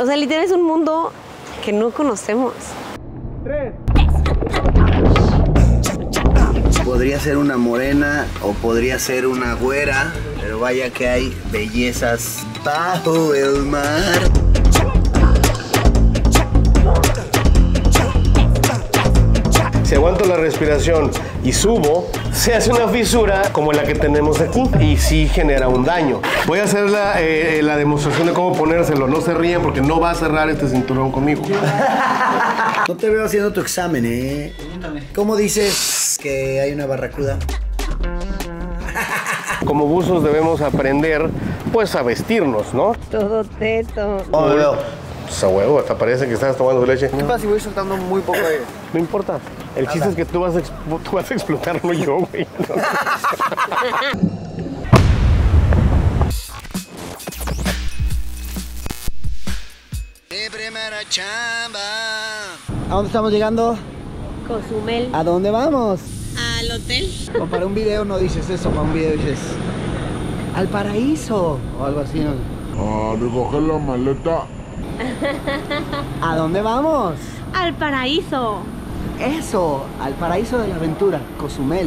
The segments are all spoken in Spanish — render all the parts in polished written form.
O sea, literal es un mundo que no conocemos. 3. Podría ser una morena o podría ser una güera, pero vaya que hay bellezas bajo el mar. Si aguanto la respiración y subo, se hace una fisura como la que tenemos aquí y sí genera un daño. Voy a hacer la demostración de cómo ponérselo. No se ríen porque no va a cerrar este cinturón conmigo. No te veo haciendo tu examen, ¿eh? ¿Cómo dices que hay una barracuda? Como buzos debemos aprender, pues, a vestirnos, ¿no? Todo teto. Oh, me veo. Pues a huevo, hasta parece que estás tomando leche. ¿Qué pasa si voy soltando muy poco aire? No importa. El chiste es que tú vas a explotar, no yo, güey. ¿A dónde estamos llegando? Cozumel. ¿A dónde vamos? Al hotel. O para un video no dices eso, para un video dices al paraíso o algo así, ¿no? A recoger la maleta. ¿A dónde vamos? Al paraíso. Eso, al paraíso de la aventura, Cozumel.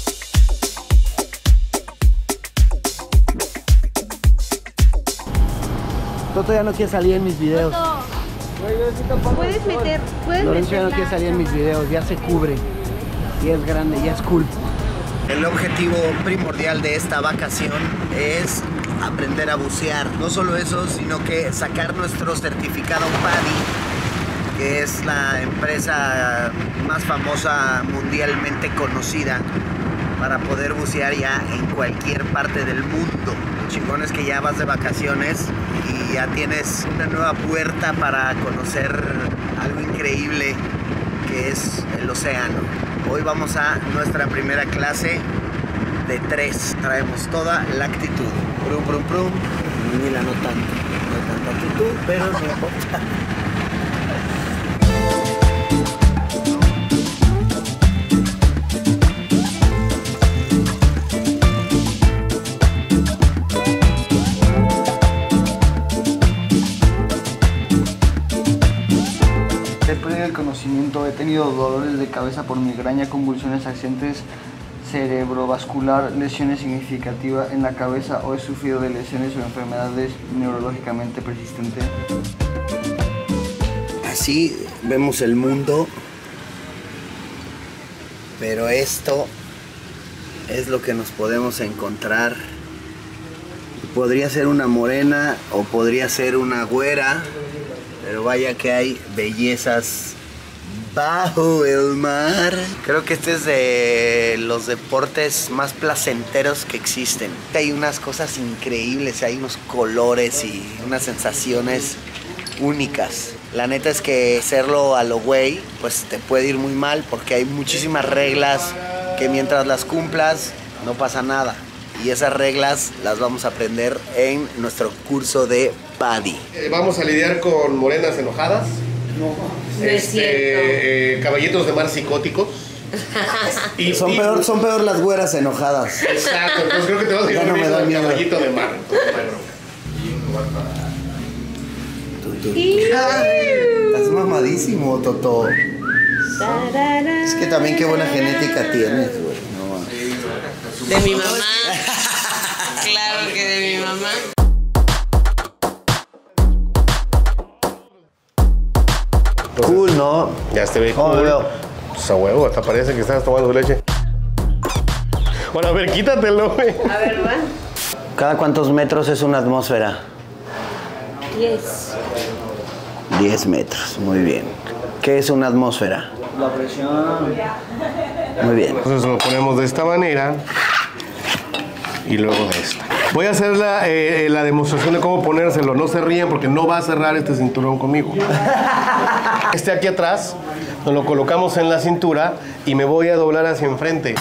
Toto ya no quiere salir en mis videos. Puedes meter, Lorenzo ya no quiere salir en mis videos, ya se cubre. Ya es grande, ya es cool. El objetivo primordial de esta vacación es aprender a bucear. No solo eso, sino que sacar nuestro certificado PADI, que es la empresa más famosa mundialmente conocida para poder bucear ya en cualquier parte del mundo. Lo chingón es que ya vas de vacaciones y ya tienes una nueva puerta para conocer algo increíble que es el océano. Hoy vamos a nuestra primera clase de 3. Traemos toda la actitud. Prum, prum, prum. Ni la no tanta actitud, pero no importa. He perdido el conocimiento, he tenido dolores de cabeza por migraña, convulsiones, accidentes cerebrovascular, lesiones significativas en la cabeza o he sufrido de lesiones o enfermedades neurológicamente persistentes. Así vemos el mundo, pero esto es lo que nos podemos encontrar. Podría ser una morena o podría ser una güera, pero vaya que hay bellezas bajo el mar. Creo que este es de los deportes más placenteros que existen. Hay unas cosas increíbles, hay unos colores y unas sensaciones únicas. La neta es que hacerlo a lo güey, pues te puede ir muy mal porque hay muchísimas reglas que mientras las cumplas no pasa nada. Y esas reglas las vamos a aprender en nuestro curso de PADI. Vamos a lidiar con morenas enojadas. No es cierto. Caballitos de mar psicóticos. Y Son peor las güeras enojadas. Exacto, entonces creo que te vas a Ya ir no me da al miedo. caballito de mar. Estás mamadísimo, Toto. Es que también qué buena genética tienes, güey. No mames. De mi mamá. Claro que de mi mamá. Cool, ¿no? Ya te ve ¿Cómo me cool. veo? Pues a huevo, hasta parece que estás tomando leche. Bueno, a ver, quítatelo, güey. A ver, va. ¿Cada cuántos metros es una atmósfera? 10. 10 metros, muy bien. ¿Qué es una atmósfera? La presión. Muy bien. Entonces lo ponemos de esta manera y luego de esta. Voy a hacer la demostración de cómo ponérselo. No se ríen porque no va a cerrar este cinturón conmigo. Este aquí atrás nos lo colocamos en la cintura y me voy a doblar hacia enfrente.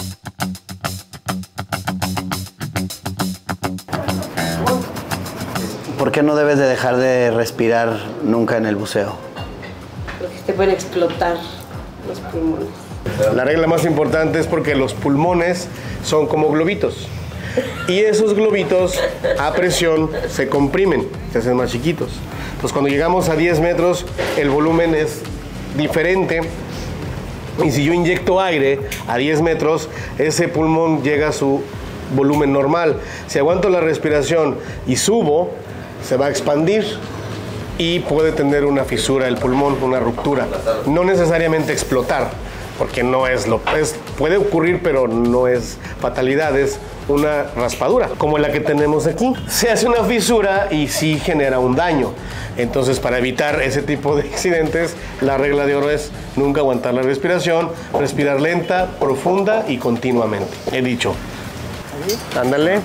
¿Por qué no debes de dejar de respirar nunca en el buceo? Porque te pueden explotar los pulmones. La regla más importante es porque los pulmones son como globitos. Y esos globitos a presión se comprimen, se hacen más chiquitos. Pues cuando llegamos a 10 metros, el volumen es diferente. Y si yo inyecto aire a 10 metros, ese pulmón llega a su volumen normal. Si aguanto la respiración y subo, se va a expandir y puede tener una fisura del pulmón, una ruptura. No necesariamente explotar, porque no es puede ocurrir, pero no es fatalidad, es una raspadura, como la que tenemos aquí. Se hace una fisura y sí genera un daño. Entonces, para evitar ese tipo de accidentes, la regla de oro es nunca aguantar la respiración, respirar lenta, profunda y continuamente. He dicho. Ándale.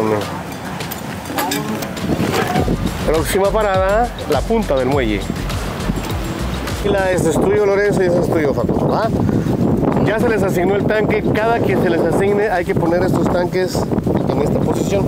Próxima parada, la punta del muelle. Este es tuyo, Lorenzo, y este es tuyo, Facundo, ¿va? Ya se les asignó el tanque. Cada que se les asigne hay que poner estos tanques en esta posición.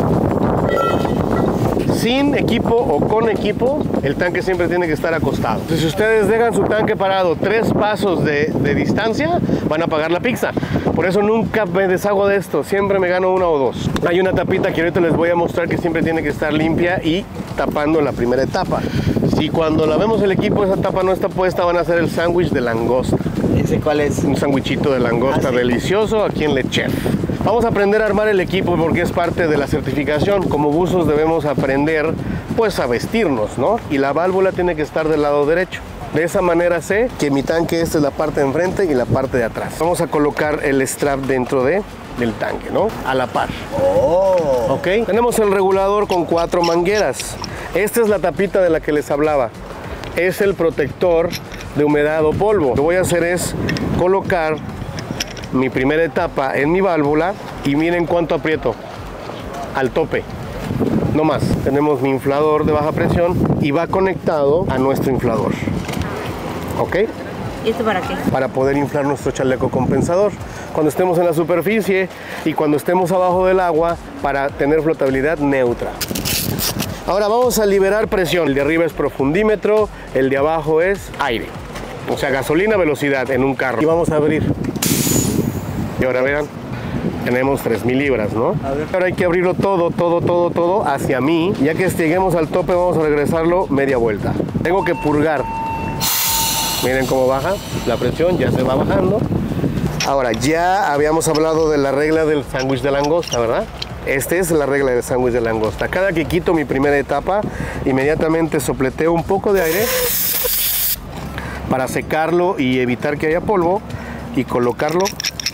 Sin equipo o con equipo, el tanque siempre tiene que estar acostado. Entonces, si ustedes dejan su tanque parado 3 pasos de distancia, van a pagar la pizza. Por eso nunca me deshago de esto, siempre me gano 1 o 2. Hay una tapita que ahorita les voy a mostrar que siempre tiene que estar limpia y tapando la primera etapa. Si cuando lavemos el equipo esa tapa no está puesta, van a hacer el sándwich de langosta. ¿Ese cuál es? Un sándwichito de langosta delicioso aquí en Le Chef. Vamos a aprender a armar el equipo porque es parte de la certificación. Como buzos debemos aprender pues a vestirnos, ¿no? Y la válvula tiene que estar del lado derecho. De esa manera sé que mi tanque, esta es la parte de enfrente y la parte de atrás. Vamos a colocar el strap dentro del tanque, ¿no? A la par. Oh. Ok. Tenemos el regulador con 4 mangueras. Esta es la tapita de la que les hablaba. Es el protector de humedad o polvo. Lo que voy a hacer es colocar mi primera etapa en mi válvula y miren cuánto aprieto. Al tope. No más. Tenemos mi inflador de baja presión y va conectado a nuestro inflador. ¿Ok? ¿Y esto para qué? Para poder inflar nuestro chaleco compensador cuando estemos en la superficie y cuando estemos abajo del agua para tener flotabilidad neutra. Ahora vamos a liberar presión. El de arriba es profundímetro, el de abajo es aire. O sea, gasolina, velocidad en un carro. Y vamos a abrir. Y ahora vean, tenemos 3,000 libras, ¿no? Ahora hay que abrirlo todo hacia mí. Ya que lleguemos al tope, vamos a regresarlo media vuelta. Tengo que purgar. Miren cómo baja la presión, ya se va bajando. Ahora, ya habíamos hablado de la regla del sándwich de langosta, ¿verdad? Esta es la regla del sándwich de langosta. Cada que quito mi primera etapa, inmediatamente sopleteo un poco de aire para secarlo y evitar que haya polvo y colocarlo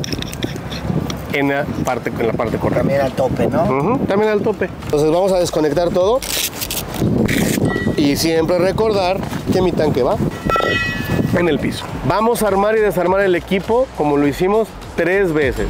en la parte correcta. También al tope, ¿no? También al tope. Entonces vamos a desconectar todo y siempre recordar que mi tanque va en el piso. Vamos a armar y desarmar el equipo como lo hicimos 3 veces.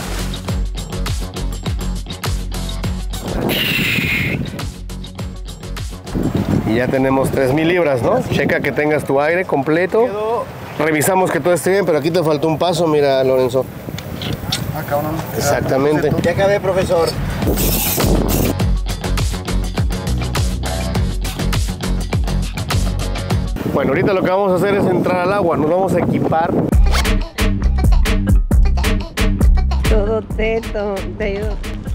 Y ya tenemos 3,000 libras, ¿no? Checa que tengas tu aire completo. Revisamos que todo esté bien, pero aquí te faltó un paso, mira, Lorenzo. Ah, cabrón. Exactamente. Ya acabé, profesor. Bueno, ahorita lo que vamos a hacer es entrar al agua. Nos vamos a equipar. Todo teto, te ayudo.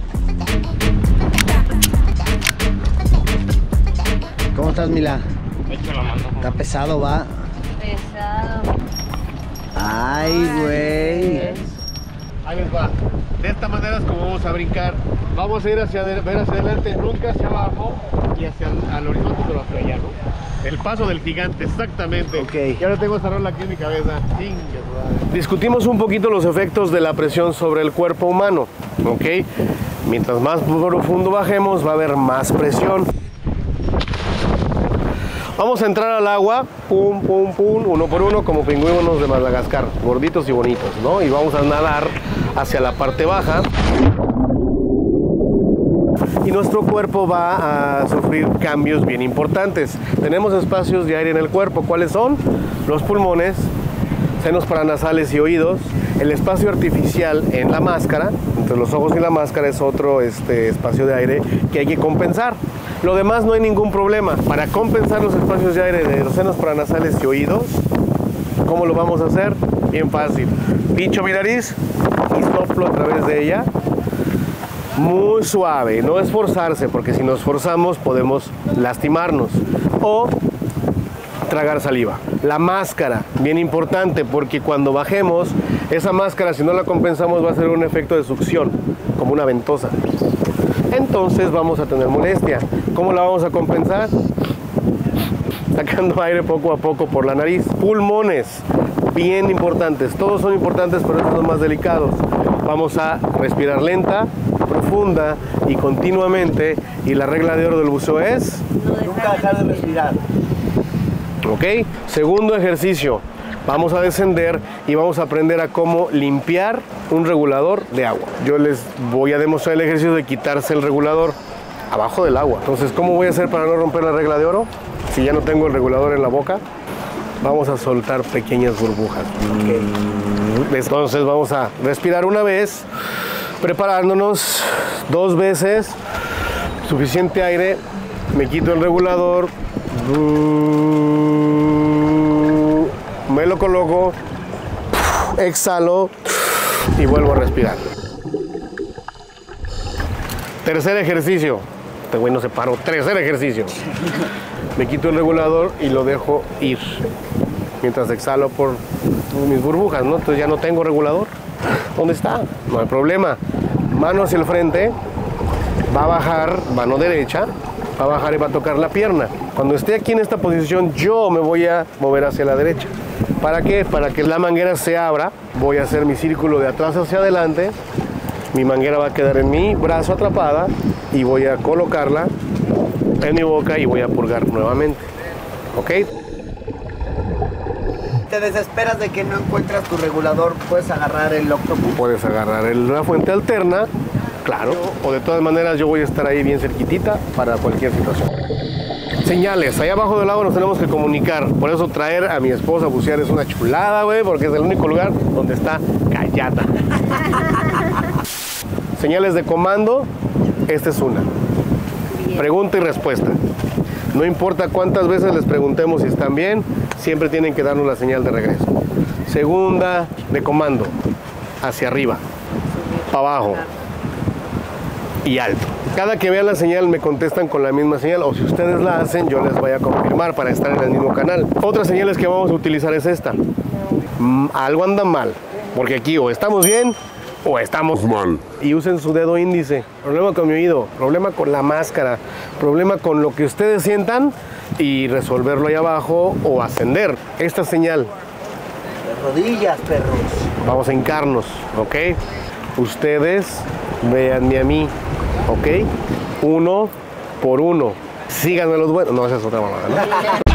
¿Cómo estás, Mila? Está pesado, va. Pesado. Ay, güey. Ahí les va. De esta manera es como vamos a brincar. Vamos a ir hacia adelante, nunca hacia abajo y hacia al horizonte, pero hacia allá, ¿no? El paso del gigante, exactamente. Ok. Y ahora tengo esta rola aquí en mi cabeza. Discutimos un poquito los efectos de la presión sobre el cuerpo humano, ¿ok? Mientras más profundo bajemos, va a haber más presión. Vamos a entrar al agua, pum, pum, pum, uno por uno, como pingüinos de Madagascar, gorditos y bonitos, ¿no? Y vamos a nadar hacia la parte baja. Y nuestro cuerpo va a sufrir cambios bien importantes. Tenemos espacios de aire en el cuerpo. ¿Cuáles son? Los pulmones, senos paranasales y oídos. El espacio artificial en la máscara, entre los ojos y la máscara, es otro espacio de aire que hay que compensar. Lo demás no hay ningún problema. Para compensar los espacios de aire de los senos paranasales y oídos, ¿cómo lo vamos a hacer? Bien fácil. Pincho mi nariz y soplo a través de ella. Muy suave, no esforzarse, porque si nos forzamos podemos lastimarnos. O tragar saliva. La máscara, bien importante, porque cuando bajemos, esa máscara, si no la compensamos, va a ser un efecto de succión, como una ventosa. Entonces vamos a tener molestia. ¿Cómo la vamos a compensar? Sacando aire poco a poco por la nariz. Pulmones, bien importantes. Todos son importantes, pero estos son los más delicados. Vamos a respirar lenta, profunda y continuamente. Y la regla de oro del buceo es... Nunca dejar de respirar. ¿Ok? Segundo ejercicio. Vamos a descender y vamos a aprender a cómo limpiar un regulador de agua. Yo les voy a demostrar el ejercicio de quitarse el regulador abajo del agua. Entonces, ¿cómo voy a hacer para no romper la regla de oro? Si ya no tengo el regulador en la boca, vamos a soltar pequeñas burbujas. Okay. Entonces vamos a respirar una vez, preparándonos 2 veces, suficiente aire, me quito el regulador, me lo coloco, exhalo y vuelvo a respirar. Tercer ejercicio. Este güey no se paró. Tercer ejercicio. Me quito el regulador y lo dejo ir. Mientras exhalo por mis burbujas, ¿no? Entonces ya no tengo regulador. ¿Dónde está? No hay problema. Mano hacia el frente. Va a bajar, mano derecha. Va a bajar y va a tocar la pierna. Cuando esté aquí en esta posición, yo me voy a mover hacia la derecha. ¿Para qué? Para que la manguera se abra. Voy a hacer mi círculo de atrás hacia adelante. Mi manguera va a quedar en mi brazo atrapada y voy a colocarla en mi boca y voy a purgar nuevamente. ¿Ok? Te desesperas de que no encuentras tu regulador, puedes agarrar el octopus. Puedes agarrar la fuente alterna, claro, o de todas maneras yo voy a estar ahí bien cerquitita para cualquier situación. Señales, allá abajo del agua nos tenemos que comunicar, por eso traer a mi esposa a bucear es una chulada, güey, porque es el único lugar donde está callada. Señales de comando, esta es una. Pregunta y respuesta. No importa cuántas veces les preguntemos si están bien, siempre tienen que darnos la señal de regreso. Segunda de comando, hacia arriba, para abajo y alto. Cada que vean la señal me contestan con la misma señal, o si ustedes la hacen, yo les voy a confirmar para estar en el mismo canal. Otras señales que vamos a utilizar es esta. Algo anda mal, porque aquí o estamos bien o estamos mal. Y usen su dedo índice. Problema con mi oído, problema con la máscara, problema con lo que ustedes sientan y resolverlo ahí abajo o ascender. Esta señal. De rodillas, perros. Vamos a hincarnos, ¿ok? Ustedes véanme a mí, ¿ok? 1 por 1. Síganme los buenos. No, esa es otra mamada, ¿no?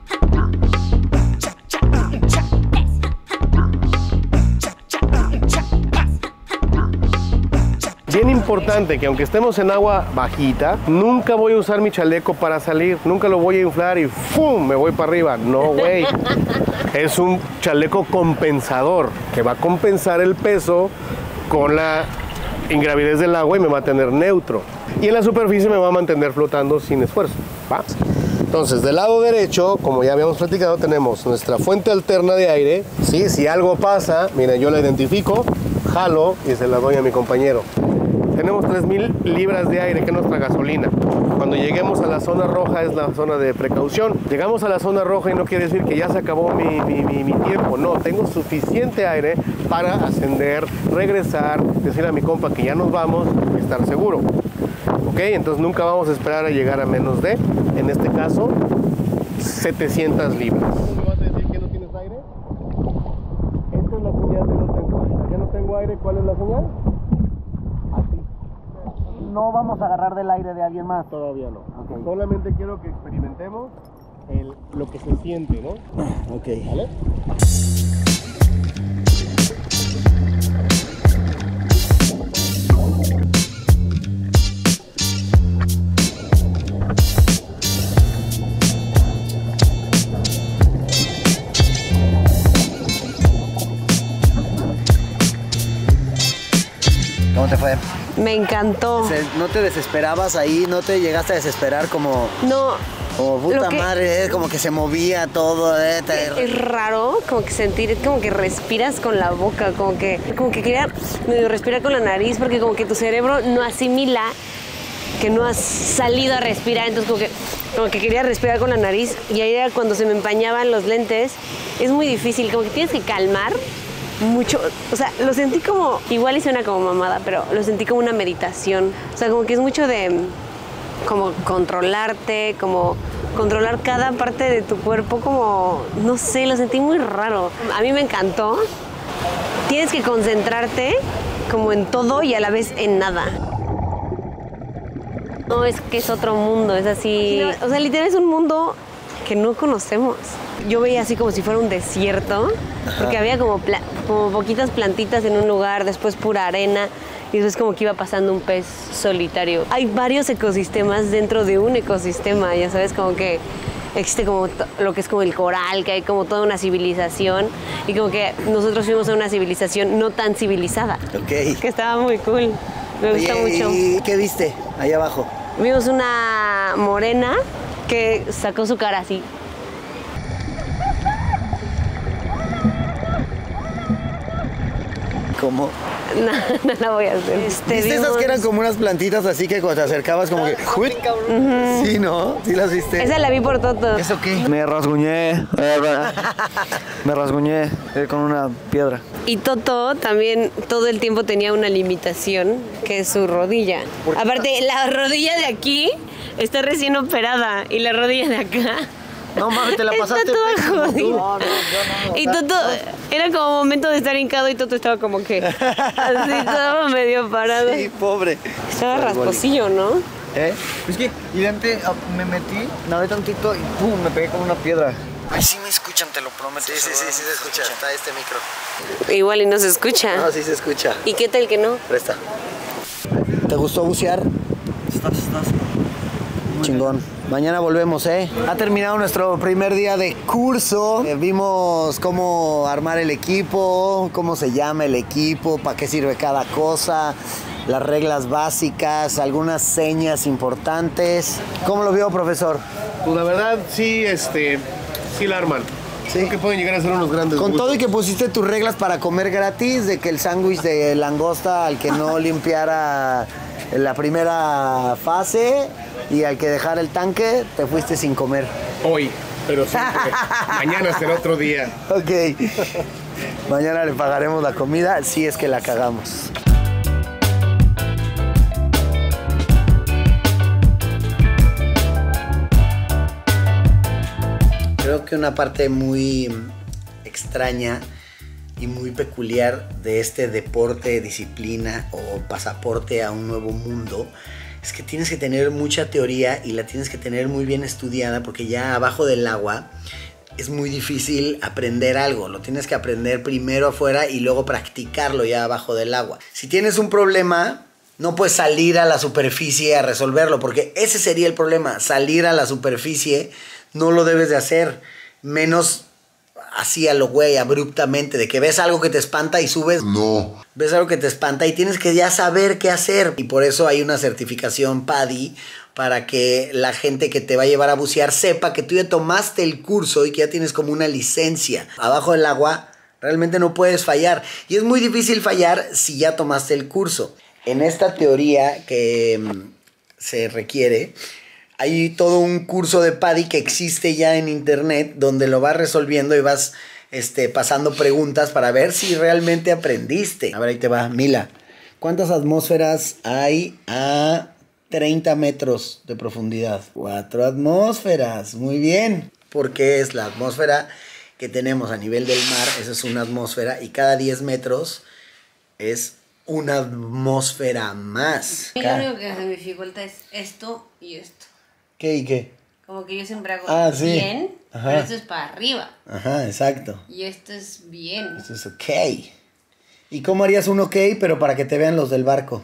Bien importante que aunque estemos en agua bajita, nunca voy a usar mi chaleco para salir, nunca lo voy a inflar y ¡fum! Me voy para arriba. No, güey. Es un chaleco compensador que va a compensar el peso con la ingravidez del agua y me va a tener neutro. Y en la superficie me va a mantener flotando sin esfuerzo, ¿va? Entonces, del lado derecho, como ya habíamos platicado, tenemos nuestra fuente alterna de aire. ¿Sí? Si algo pasa, miren, yo la identifico, jalo y se la doy a mi compañero. Tenemos 3,000 libras de aire, que es nuestra gasolina. Cuando lleguemos a la zona roja es la zona de precaución. Llegamos a la zona roja y no quiere decir que ya se acabó mi tiempo. No, tengo suficiente aire para ascender, regresar, decir a mi compa que ya nos vamos y estar seguro. ¿Ok? Entonces nunca vamos a esperar a llegar a menos de, en este caso, 700 libras. ¿Me vas a decir que no tienes aire? Esta es la señal de no tengo aire. ¿Ya no tengo aire? ¿Cuál es la señal? No vamos a agarrar del aire de alguien más. Todavía no. Okay. Solamente quiero que experimentemos lo que se siente, ¿no? Ok. ¿Vale? ¿Cómo te fue? Me encantó. ¿No te desesperabas ahí? ¿No te llegaste a desesperar como... No. Como puta madre, como que se movía todo. Es raro como que sentir, como que respiras con la boca, como que quería medio respirar con la nariz, porque como que tu cerebro no asimila que no has salido a respirar, entonces como que como que quería respirar con la nariz y ahí era cuando se me empañaban los lentes. Es muy difícil, como que tienes que calmar mucho. O sea, lo sentí como, igual y suena como mamada, pero lo sentí como una meditación. O sea, como que es mucho de como controlarte, como controlar cada parte de tu cuerpo, como, no sé, lo sentí muy raro. A mí me encantó. Tienes que concentrarte como en todo y a la vez en nada. No, es que es otro mundo, es así. O sea, literal es un mundo que no conocemos. Yo veía así como si fuera un desierto, porque había como poquitas plantitas en un lugar, después pura arena, y después como que iba pasando un pez solitario. Hay varios ecosistemas dentro de un ecosistema, ya sabes, como que existe como lo que es como el coral, que hay como toda una civilización, y como que nosotros fuimos a una civilización no tan civilizada. Ok. Que estaba muy cool, me gusta mucho. ¿Y qué viste ahí abajo? Vimos una morena que sacó su cara así. ¿Cómo? No la voy a hacer. ¿Viste esas que eran como unas plantitas así que cuando te acercabas como que... Sí, ¿no? ¿Sí las viste? Esa la vi por Toto. ¿Eso qué? Me rasguñé. Me rasguñé con una piedra. Y Toto también todo el tiempo tenía una limitación, que es su rodilla. Aparte, la rodilla de aquí está recién operada y la rodilla de acá... No mames, te la pasaste. Está toda pésimo, tú. jodida. No. Y Toto, era como momento de estar hincado y Toto estaba como que así, estaba medio parado. Sí, pobre. Estaba rasposillo, ¿no? Es que, y de repente me metí, nadé tantito y pum, me pegué con una piedra. Ay, sí me escuchan, te lo prometo. Sí se escucha. Está este micro. Igual y no se escucha. No, sí se escucha. ¿Y qué tal que no? Presta. ¿Te gustó bucear? Estás. Chingón. Mañana volvemos, ¿eh? Ha terminado nuestro primer día de curso. Vimos cómo armar el equipo, cómo se llama el equipo, para qué sirve cada cosa, las reglas básicas, algunas señas importantes. ¿Cómo lo vio, profesor? Pues la verdad, sí, sí la arman. Sí. Creo que pueden llegar a ser unos grandes Con gustos. todo y que pusiste tus reglas para comer gratis, de que el sándwich de langosta al que no limpiara en la primera fase y al que dejara el tanque, te fuiste sin comer. Hoy, pero sí, porque mañana será otro día. Ok. Mañana le pagaremos la comida si es que la cagamos. Creo que una parte muy extraña y muy peculiar de este deporte, disciplina o pasaporte a un nuevo mundo es que tienes que tener mucha teoría y la tienes que tener muy bien estudiada, porque ya abajo del agua es muy difícil aprender algo. Lo tienes que aprender primero afuera y luego practicarlo ya abajo del agua. Si tienes un problema, no puedes salir a la superficie a resolverlo, porque ese sería el problema. Salir a la superficie no lo debes de hacer, menos así a lo güey, abruptamente, de que ves algo que te espanta y subes. No. Ves algo que te espanta y tienes que ya saber qué hacer. Y por eso hay una certificación PADI, para que la gente que te va a llevar a bucear sepa que tú ya tomaste el curso y que ya tienes como una licencia. Abajo del agua realmente no puedes fallar. Y es muy difícil fallar si ya tomaste el curso. En esta teoría que se requiere, hay todo un curso de PADI que existe ya en internet, donde lo vas resolviendo y vas pasando preguntas para ver si realmente aprendiste. A ver, ahí te va, Mila. ¿Cuántas atmósferas hay a 30 metros de profundidad? 4 atmósferas, muy bien. Porque es la atmósfera que tenemos a nivel del mar, esa es una atmósfera, y cada 10 metros es una atmósfera más. Lo único que se me dificulta es esto y esto. ¿Qué y qué? Como que yo siempre hago Sí. bien, Ajá. pero esto es para arriba. Ajá, exacto. Y esto es bien. Eso es ok. ¿Y cómo harías un ok, pero para que te vean los del barco?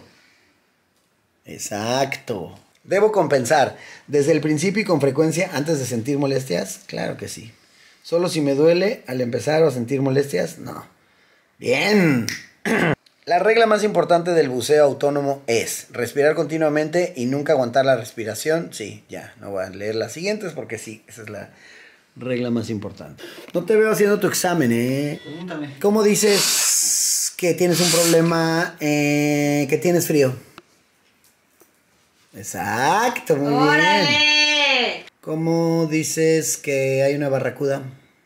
Exacto. ¿Debo compensar desde el principio y con frecuencia antes de sentir molestias? Claro que sí. ¿Solo si me duele al empezar o a sentir molestias? No. Bien. La regla más importante del buceo autónomo es respirar continuamente y nunca aguantar la respiración. Sí, ya, no voy a leer las siguientes porque sí, esa es la regla más importante. No te veo haciendo tu examen, ¿eh? Pregúntame. ¿Cómo dices que tienes un problema, que tienes frío? Exacto, muy bien. ¡Órale! ¿Cómo dices que hay una barracuda?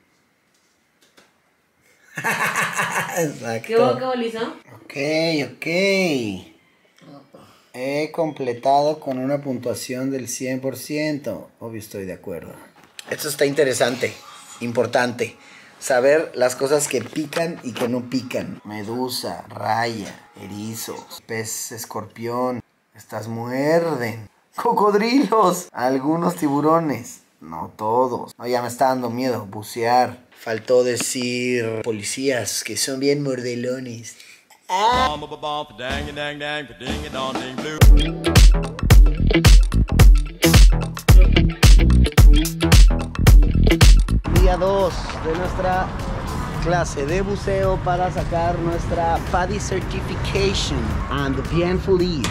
Exacto. ¿Qué hubo, Lizo? Ok. He completado con una puntuación del 100%. Obvio, estoy de acuerdo. Esto está interesante, importante. Saber las cosas que pican y que no pican. Medusa, raya, erizo, pez escorpión. Estas muerden. Cocodrilos. Algunos tiburones. No todos. No, ya me está dando miedo. Bucear. Faltó decir policías, que son bien mordelones. Día 2 de nuestra clase de buceo para sacar nuestra PADI Certification and bien feliz.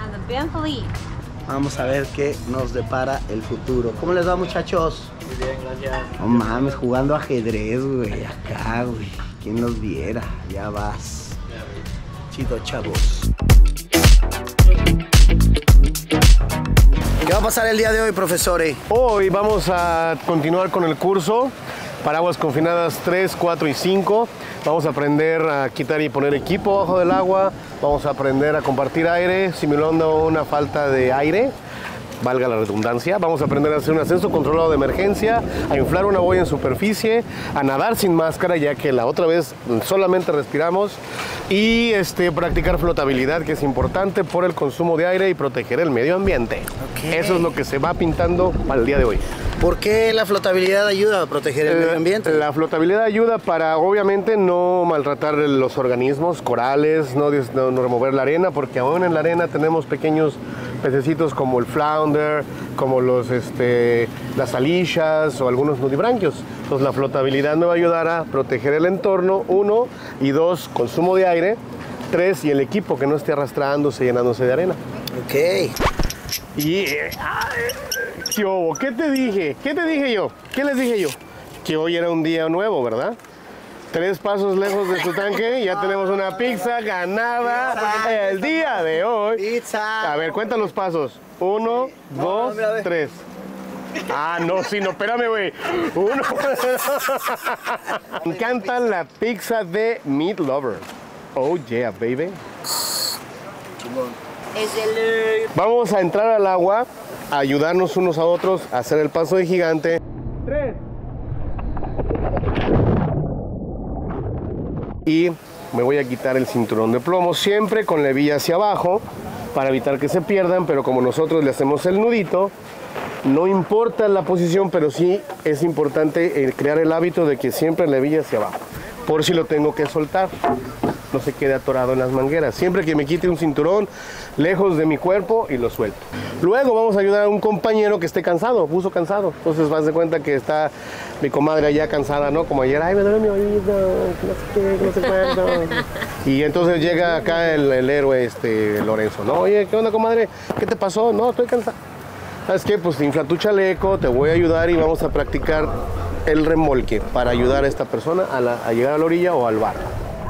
Vamos a ver qué nos depara el futuro. ¿Cómo les va, muchachos? Muy bien, gracias. No mames, jugando ajedrez, güey, acá, güey. ¿Quién los viera? Ya vas. Chido, chavos. ¿Qué va a pasar el día de hoy, profesores? Hoy vamos a continuar con el curso para aguas confinadas 3, 4 y 5. Vamos a aprender a quitar y poner equipo bajo del agua. Vamos a aprender a compartir aire simulando una falta de aire, valga la redundancia. Vamos a aprender a hacer un ascenso controlado de emergencia, a inflar una boya en superficie, a nadar sin máscara, ya que la otra vez solamente respiramos, y practicar flotabilidad, que es importante por el consumo de aire y proteger el medio ambiente. Okay. Eso es lo que se va pintando para el día de hoy. ¿Por qué la flotabilidad ayuda a proteger el medio ambiente? La flotabilidad ayuda para, obviamente, no maltratar los organismos, corales, no remover la arena, porque aún en la arena tenemos pequeños pececitos como el flounder, como las alillas o algunos nudibranquios. Entonces la flotabilidad me va a ayudar a proteger el entorno, 1, y 2, consumo de aire, 3, y el equipo que no esté arrastrándose, llenándose de arena. Ok. Y... ¿qué te dije? ¿Qué te dije yo? ¿Qué les dije yo? Que hoy era un día nuevo, ¿verdad? 3 pasos lejos de tu tanque, ya tenemos una pizza ganada el día de hoy. Pizza. A ver, cuenta los pasos. 1, 2, 3. Ah, no, sí, no, espérame, güey. 1. Me encanta la pizza de Meat Lover. Oh, yeah, baby. Vamos a entrar al agua, a ayudarnos unos a otros, a hacer el paso de gigante. 3. Y me voy a quitar el cinturón de plomo, siempre con la hebilla hacia abajo, para evitar que se pierdan, pero como nosotros le hacemos el nudito, no importa la posición, pero sí es importante crear el hábito de que siempre la hebilla hacia abajo, por si lo tengo que soltar, no se quede atorado en las mangueras. Siempre que me quite un cinturón lejos de mi cuerpo y lo suelto. Luego vamos a ayudar a un compañero que esté cansado, buzo cansado. Entonces vas de cuenta que está mi comadre allá cansada, ¿no? Como ayer, ay, me duele mi oído, no sé qué, no sé cuánto. Y entonces llega acá el héroe Lorenzo, ¿no? Oye, ¿qué onda, comadre? ¿Qué te pasó? No, estoy cansado. ¿Sabes qué? Pues infla tu chaleco, te voy a ayudar y vamos a practicar el remolque para ayudar a esta persona a llegar a la orilla o al barco.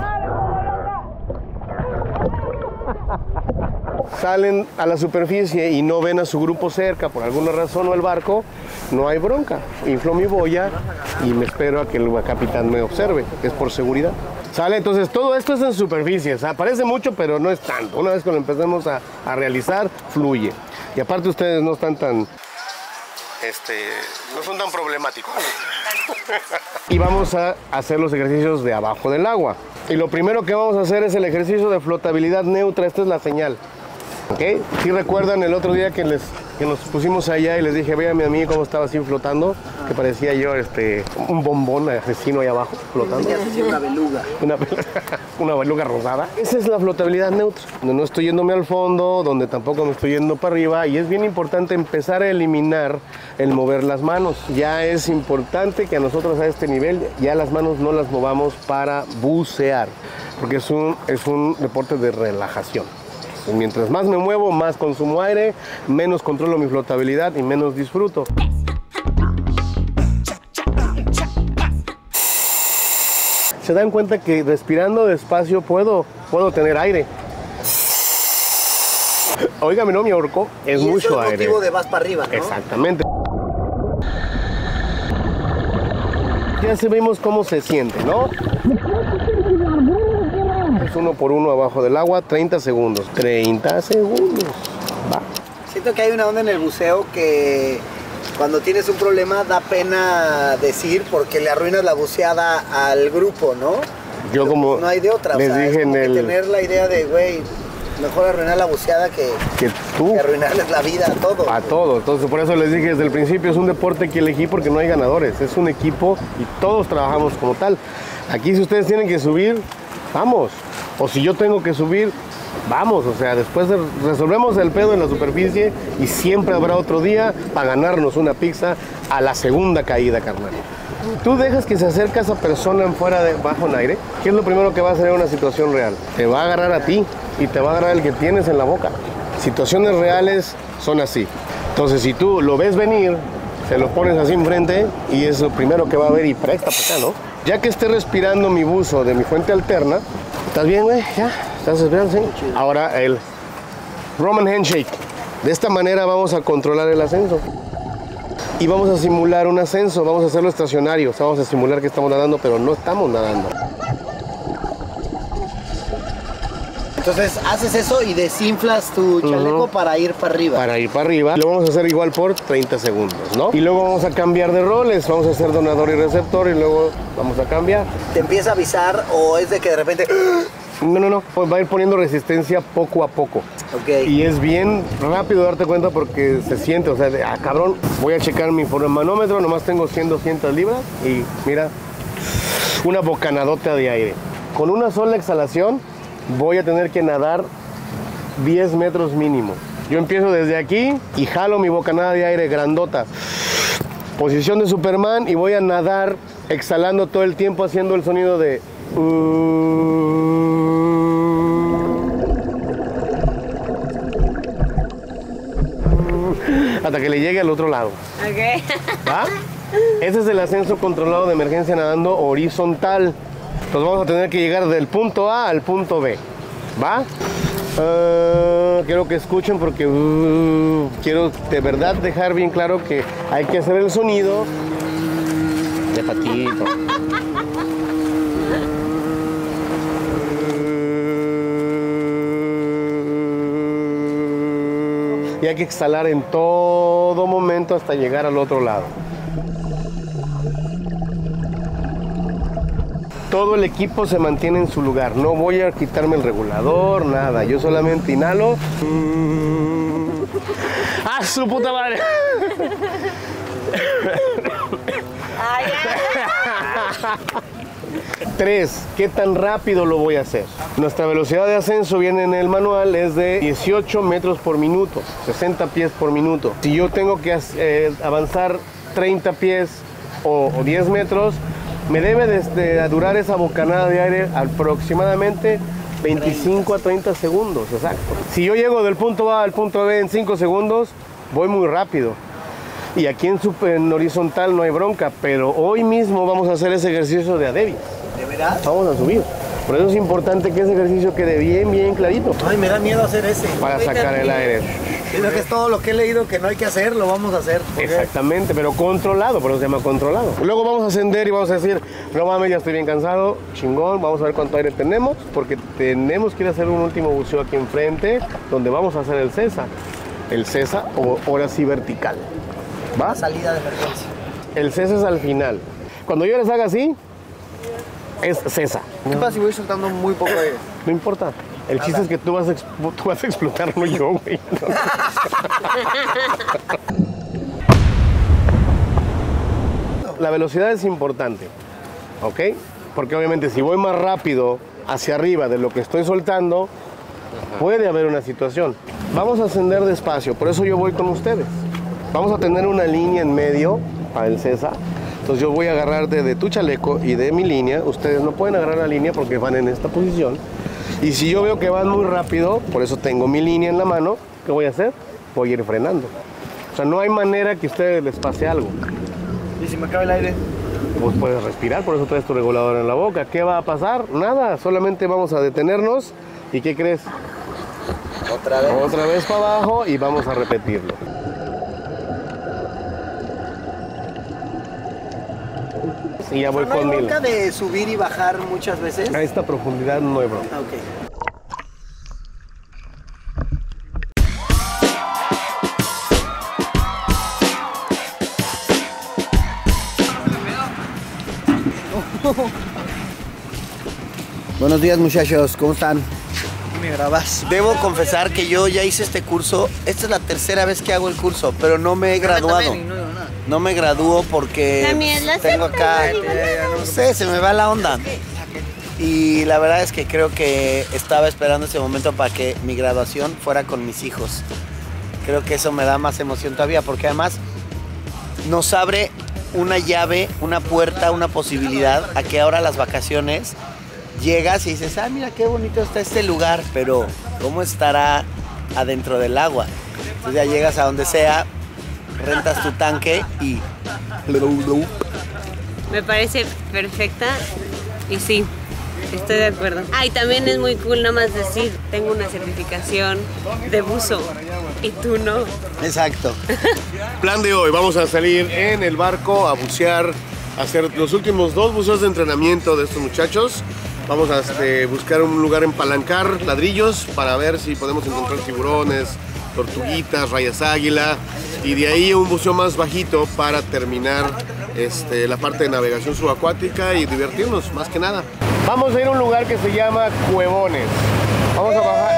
Salen a la superficie y no ven a su grupo cerca por alguna razón o el barco, no hay bronca. Inflo mi boya y me espero a que el capitán me observe, es por seguridad. ¿Sale? Entonces todo esto es en superficie, o sea, parece mucho pero no es tanto. Una vez que lo empecemos a realizar, fluye. Y aparte ustedes no están tan... no son tan problemáticos. Y vamos a hacer los ejercicios de abajo del agua. Y lo primero que vamos a hacer es el ejercicio de flotabilidad neutra. Esta es la señal. ¿Ok? ¿Sí recuerdan el otro día que nos pusimos allá y les dije, véanme a mí cómo estaba así flotando? Que parecía yo un bombón asesino ahí abajo, flotando. Una beluga. Una beluga rosada. Esa es la flotabilidad neutra, donde no estoy yéndome al fondo, donde tampoco me estoy yendo para arriba. Y es bien importante empezar a eliminar el mover las manos. Ya es importante que a nosotros a este nivel ya las manos no las movamos para bucear, porque es un deporte de relajación. Mientras más me muevo, más consumo aire, menos controlo mi flotabilidad y menos disfruto. Se dan cuenta que respirando despacio puedo tener aire. Óigame, no me ahorco, es mucho aire. Eso es motivo de vas para arriba, ¿no? Exactamente. ya sabemos cómo se siente, ¿no? Es 1 por 1 abajo del agua, 30 segundos. 30 segundos. Va. Siento que hay una onda en el buceo que cuando tienes un problema da pena decir porque le arruinas la buceada al grupo, ¿no? Yo como no hay de otra, les o sea, dije es como en que el... tener la idea de, güey, mejor arruinar la buceada que tú... que arruinarles la vida a todos. A todos. Entonces, por eso les dije desde el principio, es un deporte que elegí porque no hay ganadores. Es un equipo y todos trabajamos como tal. Aquí si ustedes tienen que subir, vamos. O si yo tengo que subir, vamos. O sea, después resolvemos el pedo en la superficie y siempre habrá otro día para ganarnos una pizza a la segunda caída, carnal. Tú dejas que se acerque a esa persona bajo en aire, ¿qué es lo primero que va a hacer en una situación real? Te va a agarrar a ti y te va a agarrar el que tienes en la boca. Situaciones reales son así. Entonces, si tú lo ves venir, se lo pones así enfrente y es lo primero que va a ver y presta para acá, ¿no? Ya que esté respirando mi buzo de mi fuente alterna, ¿estás bien, güey? ¿Ya? ¿Estás respirando? Sí. Ahora el Roman Handshake. De esta manera vamos a controlar el ascenso. Y vamos a simular un ascenso, vamos a hacerlo estacionario, o sea, vamos a simular que estamos nadando, pero no estamos nadando. Entonces haces eso y desinflas tu chaleco para ir para arriba. Para ir para arriba. Lo vamos a hacer igual por 30 segundos, ¿no? Y luego vamos a cambiar de roles, vamos a hacer donador y receptor y luego vamos a cambiar. ¿Te empieza a avisar o es de que de repente... No, pues va a ir poniendo resistencia poco a poco. Ok. Y es bien rápido darte cuenta porque se siente, o sea, cabrón, voy a checar mi manómetro, nomás tengo 100, 200 libras y mira, una bocanadota de aire. Con una sola exhalación voy a tener que nadar 10 metros mínimo. Yo empiezo desde aquí y jalo mi bocanada de aire grandota. Posición de Superman y voy a nadar exhalando todo el tiempo haciendo el sonido de... hasta que le llegue al otro lado. Ok. ¿Va? Ese es el ascenso controlado de emergencia nadando horizontal. Entonces vamos a tener que llegar del punto A al punto B. ¿Va? Quiero que escuchen porque quiero de verdad dejar bien claro que hay que hacer el sonido de patito. Y hay que exhalar en todo momento hasta llegar al otro lado. Todo el equipo se mantiene en su lugar. No voy a quitarme el regulador, nada. Yo solamente inhalo. ¡Ah, su puta madre! Ay, 3. ¿Qué tan rápido lo voy a hacer? Nuestra velocidad de ascenso viene en el manual, es de 18 metros por minuto, 60 pies por minuto. Si yo tengo que avanzar 30 pies o 10 metros, me debe de durar esa bocanada de aire aproximadamente 25 a 30 segundos, exacto. Si yo llego del punto A al punto B en 5 segundos, voy muy rápido. Y aquí en horizontal no hay bronca, pero hoy mismo vamos a hacer ese ejercicio de Adebis. ¿De verdad? Vamos a subir. Por eso es importante que ese ejercicio quede bien clarito. Ay, me da miedo hacer ese. Para sacar el aire. Creo que es todo lo que he leído que no hay que hacer, lo vamos a hacer. Exactamente, pero controlado, por eso se llama controlado. Luego vamos a ascender y vamos a decir, no mames, ya estoy bien cansado, chingón, vamos a ver cuánto aire tenemos, porque tenemos que ir a hacer un último buceo aquí enfrente, donde vamos a hacer el CESA. El CESA, o ahora sí vertical. ¿Va? Salida de emergencia. El CESA es al final. Cuando yo les haga así, es CESA. ¿Qué pasa si voy soltando muy poco aire? No importa. El chiste es que tú vas a explotar, no yo, güey. La velocidad es importante, ¿ok? Porque obviamente si voy más rápido hacia arriba de lo que estoy soltando, puede haber una situación. Vamos a ascender despacio, por eso yo voy con ustedes. Vamos a tener una línea en medio para el CESA. Entonces yo voy a agarrarte de tu chaleco y de mi línea. Ustedes no pueden agarrar la línea porque van en esta posición. Y si yo veo que van muy rápido, por eso tengo mi línea en la mano, ¿qué voy a hacer? Voy a ir frenando. O sea, no hay manera que a ustedes les pase algo. ¿Y si me acaba el aire? Pues puedes respirar, por eso traes tu regulador en la boca. ¿Qué va a pasar? Nada, solamente vamos a detenernos. ¿Y qué crees? Otra vez. Otra vez para abajo y vamos a repetirlo. y ya voy ¿No hay con Milo. bronca de subir y bajar muchas veces? A esta profundidad no hay bronca. Ah, ok. Buenos días, muchachos, ¿cómo están? ¿Me grabas? Debo confesar que yo ya hice este curso. Esta es la tercera vez que hago el curso, pero no me he graduado. No me gradúo porque tengo acá, no sé, se me va la onda. Y la verdad es que creo que estaba esperando ese momento para que mi graduación fuera con mis hijos. Creo que eso me da más emoción todavía, porque además nos abre una llave, una puerta, una posibilidad a que ahora las vacaciones llegas y dices, ah, mira qué bonito está este lugar, pero ¿cómo estará adentro del agua? Entonces ya llegas a donde sea, rentas tu tanque y... Me parece perfecta y sí, estoy de acuerdo. Ah, y también es muy cool nada más decir, tengo una certificación de buzo y tú no. Exacto. Plan de hoy, vamos a salir en el barco a bucear, a hacer los últimos 2 buceos de entrenamiento de estos muchachos. Vamos a buscar un lugar en palancar, ladrillos, para ver si podemos encontrar tiburones, tortuguitas, rayas águila, y de ahí un buceo más bajito para terminar la parte de navegación subacuática y divertirnos, más que nada. Vamos a ir a un lugar que se llama Cuevones. Vamos a bajar.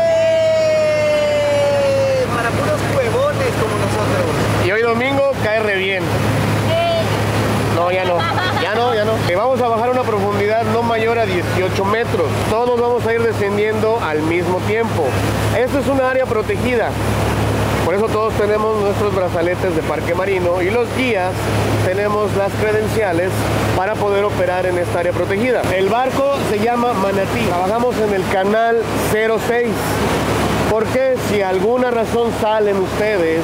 Para puros huevones como nosotros. Y hoy domingo cae re bien. No, ya no. Vamos a bajar a una profundidad no mayor a 18 metros. Todos vamos a ir descendiendo al mismo tiempo. Esto es una área protegida. Por eso todos tenemos nuestros brazaletes de parque marino y los guías tenemos las credenciales para poder operar en esta área protegida. El barco se llama Manatí. Trabajamos en el canal 06. Porque si alguna razón salen ustedes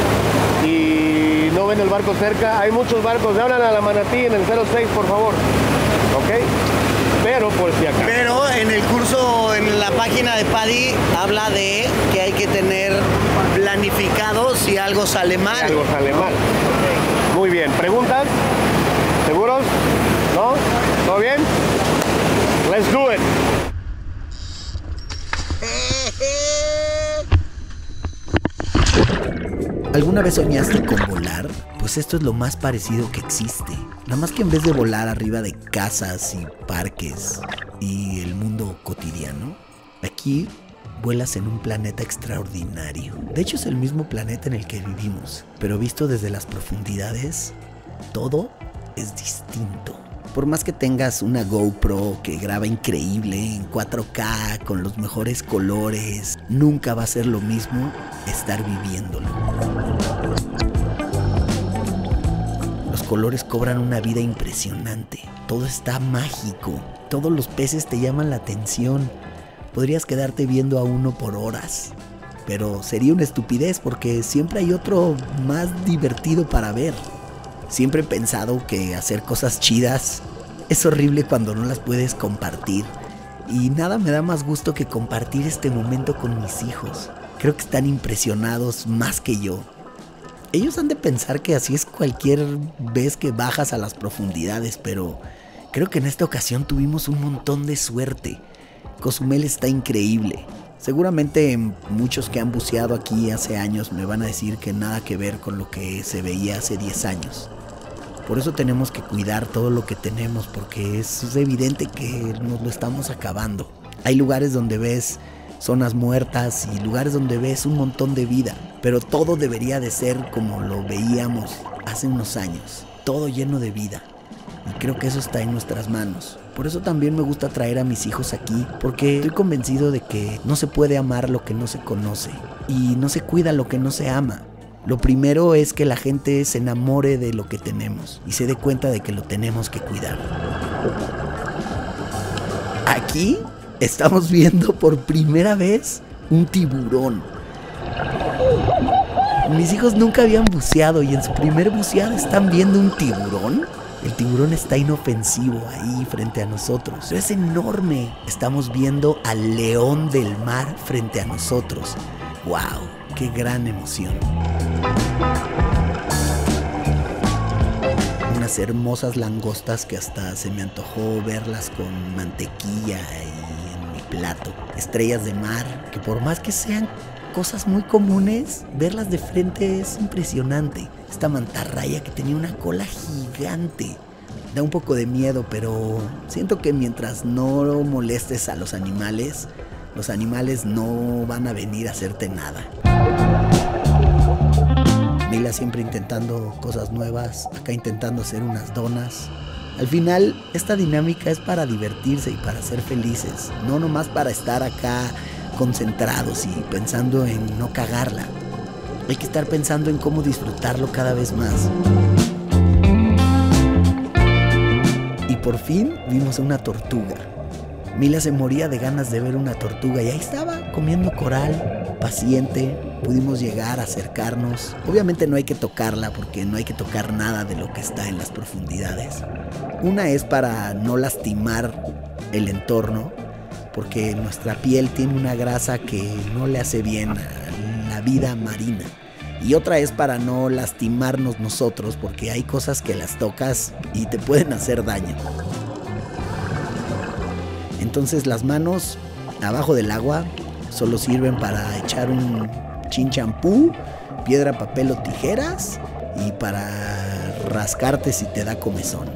y no ven el barco cerca, hay muchos barcos. Hablan a la Manatí en el 06, por favor. ¿Ok? Pero por si acaso. Pero en el curso, en la página de PADI, habla de que hay que tener planificado si algo sale mal. Si algo sale mal. Muy bien. ¿Preguntas? ¿Seguros? ¿No? ¿Todo bien? Let's do it. ¿Alguna vez soñaste con volar? Pues esto es lo más parecido que existe. Nada más que en vez de volar arriba de casas y parques y el mundo cotidiano, aquí vuelas en un planeta extraordinario. De hecho es el mismo planeta en el que vivimos, pero visto desde las profundidades, todo es distinto. Por más que tengas una GoPro que graba increíble en 4K con los mejores colores, nunca va a ser lo mismo estar viviéndolo. Los colores cobran una vida impresionante. Todo está mágico. Todos los peces te llaman la atención. Podrías quedarte viendo a uno por horas, pero sería una estupidez porque siempre hay otro más divertido para ver. Siempre he pensado que hacer cosas chidas es horrible cuando no las puedes compartir. Y nada me da más gusto que compartir este momento con mis hijos. Creo que están impresionados más que yo. Ellos han de pensar que así es cualquier vez que bajas a las profundidades, pero creo que en esta ocasión tuvimos un montón de suerte. Cozumel está increíble. Seguramente muchos que han buceado aquí hace años me van a decir que nada que ver con lo que se veía hace 10 años. Por eso tenemos que cuidar todo lo que tenemos, porque es evidente que nos lo estamos acabando. Hay lugares donde ves zonas muertas y lugares donde ves un montón de vida, pero todo debería de ser como lo veíamos hace unos años, todo lleno de vida. Y creo que eso está en nuestras manos. Por eso también me gusta traer a mis hijos aquí, porque estoy convencido de que no se puede amar lo que no se conoce y no se cuida lo que no se ama. Lo primero es que la gente se enamore de lo que tenemos y se dé cuenta de que lo tenemos que cuidar. Aquí estamos viendo por primera vez un tiburón. Mis hijos nunca habían buceado y en su primer buceada están viendo un tiburón. El tiburón está inofensivo ahí frente a nosotros, pero es enorme. Estamos viendo al león del mar frente a nosotros. ¡Wow! ¡Qué gran emoción! unas hermosas langostas que hasta se me antojó verlas con mantequilla y en mi plato. Estrellas de mar, que por más que sean cosas muy comunes, verlas de frente es impresionante. Esta mantarraya que tenía una cola gigante. Da un poco de miedo, pero siento que mientras no molestes a los animales no van a venir a hacerte nada. Mila siempre intentando cosas nuevas, acá intentando hacer unas donas. Al final, esta dinámica es para divertirse y para ser felices, no nomás para estar acá concentrados y pensando en no cagarla. Hay que estar pensando en cómo disfrutarlo cada vez más. Y por fin vimos a una tortuga. Mila se moría de ganas de ver una tortuga y ahí estaba comiendo coral, paciente. Pudimos llegar, acercarnos. Obviamente no hay que tocarla porque no hay que tocar nada de lo que está en las profundidades. Una es para no lastimar el entorno, porque nuestra piel tiene una grasa que no le hace bien a la vida marina. Y otra es para no lastimarnos nosotros, porque hay cosas que las tocas y te pueden hacer daño. Entonces las manos abajo del agua solo sirven para echar un chinchampú, piedra, papel o tijeras y para rascarte si te da comezón.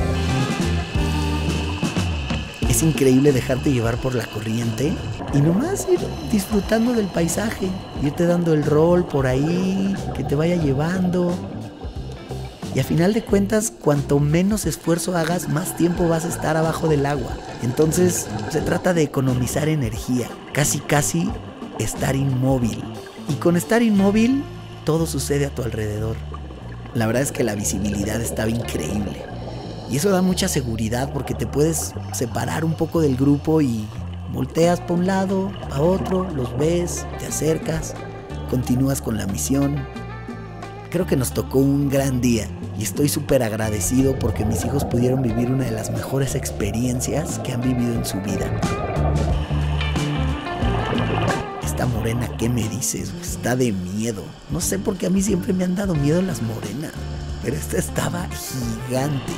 Es increíble dejarte llevar por la corriente y nomás ir disfrutando del paisaje, irte dando el rol por ahí, que te vaya llevando. Y a final de cuentas, cuanto menos esfuerzo hagas, más tiempo vas a estar abajo del agua. Entonces, se trata de economizar energía, casi estar inmóvil. Y con estar inmóvil, todo sucede a tu alrededor. La verdad es que la visibilidad estaba increíble. Y eso da mucha seguridad porque te puedes separar un poco del grupo y volteas para un lado, a otro, los ves, te acercas, continúas con la misión. Creo que nos tocó un gran día y estoy súper agradecido porque mis hijos pudieron vivir una de las mejores experiencias que han vivido en su vida. Esta morena, ¿qué me dices? Está de miedo. No sé por qué a mí siempre me han dado miedo las morenas, pero esta estaba gigante.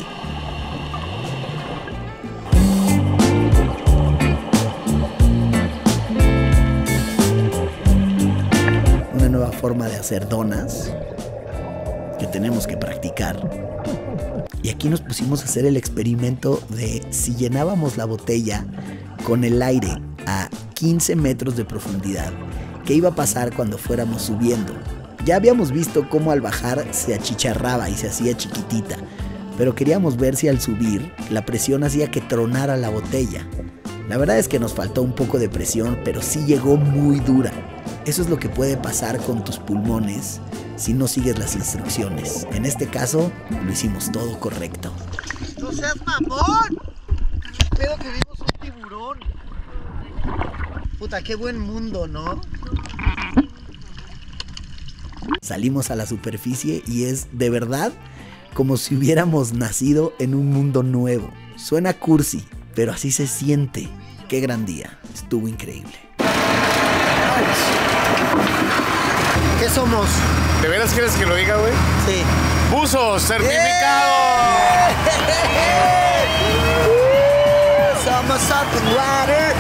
Una nueva forma de hacer donas que tenemos que practicar. Y aquí nos pusimos a hacer el experimento de si llenábamos la botella con el aire a 15 metros de profundidad, ¿qué iba a pasar cuando fuéramos subiendo? Ya habíamos visto cómo al bajar se achicharraba y se hacía chiquitita, pero queríamos ver si al subir la presión hacía que tronara la botella. La verdad es que nos faltó un poco de presión, pero sí llegó muy dura. Eso es lo que puede pasar con tus pulmones si no sigues las instrucciones. En este caso, lo hicimos todo correcto. ¡No seas mamón! ¿Qué pedo que vimos un tiburón? Puta, qué buen mundo, ¿no? Salimos a la superficie y es de verdad como si hubiéramos nacido en un mundo nuevo. Suena cursi, pero así se siente. Qué gran día. Estuvo increíble. ¿Qué somos? ¿De veras quieres que lo diga, güey? Sí. ¡Buzos certificados! Somos Something Water.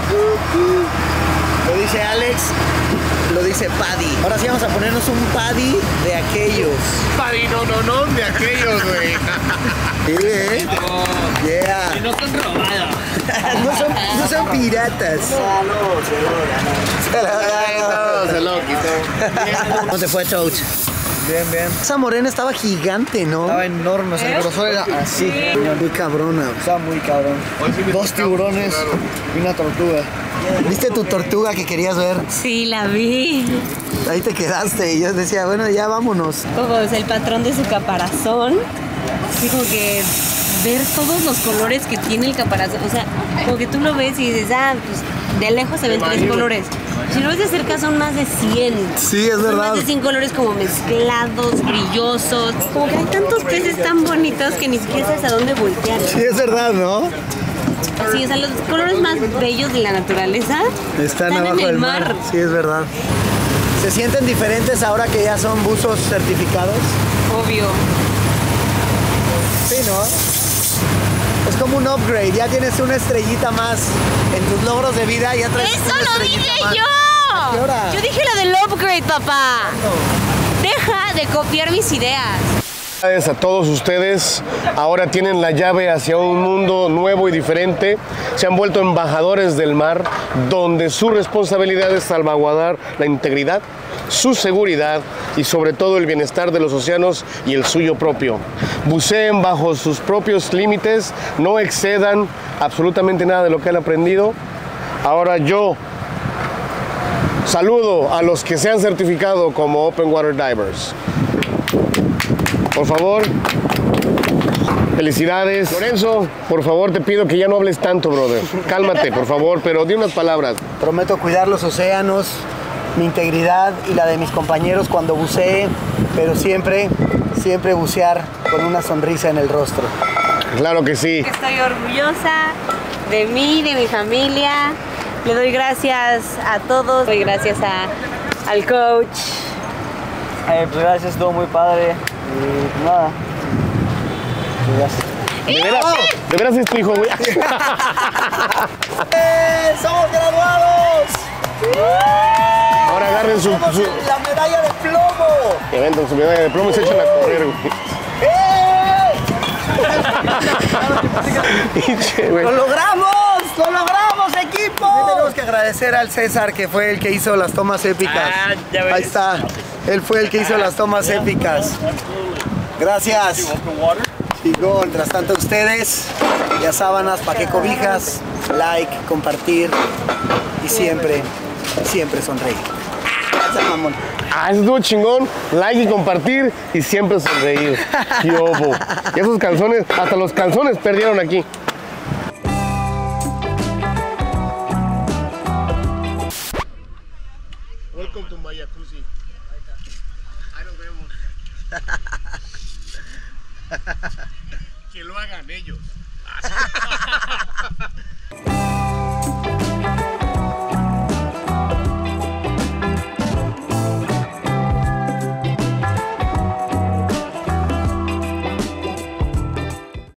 Lo dice Alex, lo dice Paddy. Ahora sí vamos a ponernos un Paddy de aquellos. Paddy, no, de aquellos, güey. Sí, ¿eh? Yeah. Y no son robados. no son piratas. Se lo quitó. ¿Cómo te fue, Touch? Bien. Esa morena estaba gigante, ¿no? Estaba enorme, o sea, el grosor era así. Muy cabrona. Estaba muy cabrón. 2 tiburones y una tortuga. ¿Viste tu tortuga que querías ver? Sí, la vi. Ahí te quedaste y yo decía, bueno, ya vámonos. Como es el patrón de su caparazón. Así como que ver todos los colores que tiene el caparazón. O sea, como que tú lo ves y dices, pues de lejos se ven 3 colores. Si lo ves de cerca son más de 100. Sí, es son verdad. Más de 100 colores como mezclados, brillosos. Como que hay tantos peces tan bonitos que ni siquiera sabes a dónde voltear. Sí, es verdad, ¿no? Así, o sea, los colores más bellos de la naturaleza Están abajo en el del mar. Sí, es verdad. ¿Se sienten diferentes ahora que ya son buzos certificados? Obvio. ¿no? Es como un upgrade, ya tienes una estrellita más en tus logros de vida, ya traes ¡Eso una lo estrellita dije más. yo! ¿A qué hora? Yo dije lo del upgrade, papá. Deja de copiar mis ideas. Gracias a todos ustedes, ahora tienen la llave hacia un mundo nuevo y diferente. Se han vuelto embajadores del mar, donde su responsabilidad es salvaguardar la integridad, su seguridad y sobre todo el bienestar de los océanos y el suyo propio. Buceen bajo sus propios límites, no excedan absolutamente nada de lo que han aprendido. Ahora yo saludo a los que se han certificado como Open Water Divers. Por favor, felicidades. Lorenzo, por favor, te pido que ya no hables tanto, brother. Cálmate, por favor, pero di unas palabras. Prometo cuidar los océanos, mi integridad y la de mis compañeros cuando bucee, pero siempre bucear con una sonrisa en el rostro. Claro que sí. Estoy orgullosa de mí, de mi familia. Le doy gracias a todos. Doy gracias al coach. Pues gracias, todo muy padre. Y nada. Gracias. ¿De veras es tu hijo, güey? ¡Somos graduados! Ahora agarren su... ¡La medalla de plomo! Que vendan su medalla de plomo y se echen a correr, güey. ¡Lo logramos! ¡Lo logramos, equipo! Tenemos que agradecer al César, que fue el que hizo las tomas épicas. Ahí está. Él fue el que hizo las tomas épicas. Gracias. Chingón. Mientras tanto, ustedes, ya sábanas, pa' qué cobijas, like, compartir y siempre sonreír. Gracias, mamón. Ah, eso estuvo chingón. Like y compartir y siempre sonreír. ¡Qué obo! Y esos calzones, hasta los calzones perdieron aquí. Welcome to my jacuzzi. Ahí nos vemos. Que lo hagan ellos.